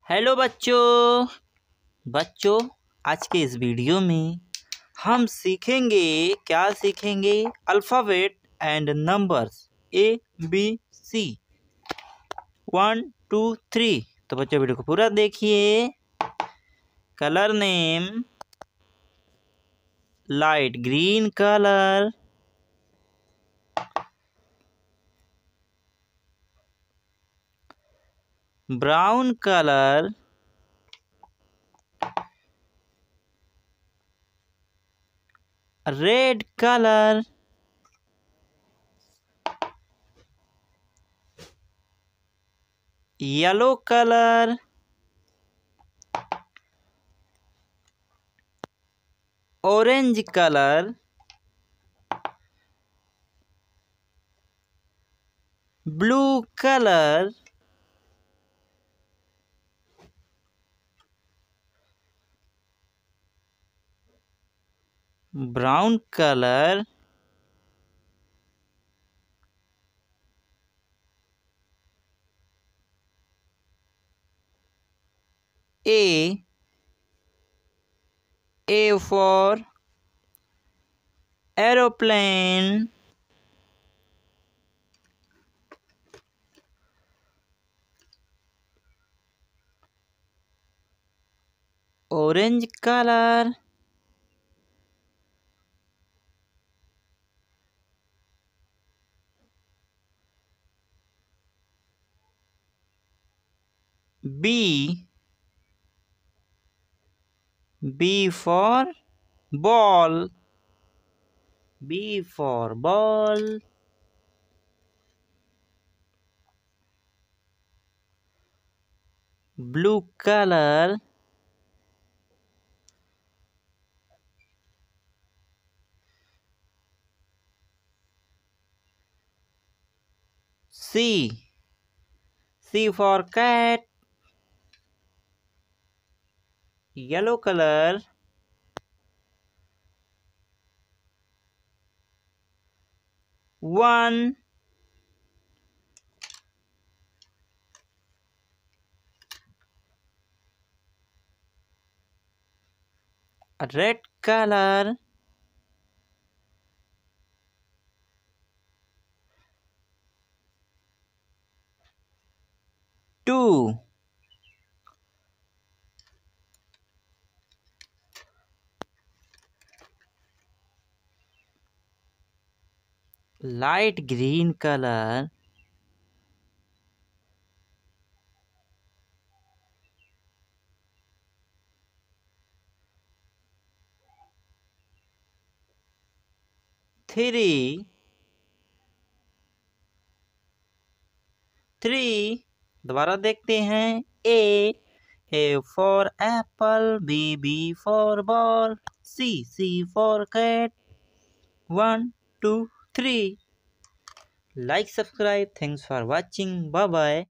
Hello बच्चों। आज के इस वीडियो में हम सीखेंगे अल्फ़ाबेट एंड नंबर्स ABC 1 2 3। तो बच्चों वीडियो को पूरा देखिए। Colour name light green colour, brown colour, red colour, yellow colour, orange colour, blue colour, brown colour, A for aeroplane, orange color, B for ball, B for ball, blue color, C for cat, yellow color, one, red color, two, light green color, three, दोबारा देखते हैं। A for apple, B for ball, C for cat, 1 2 3। Like, subscribe. Thanks for watching. Bye bye.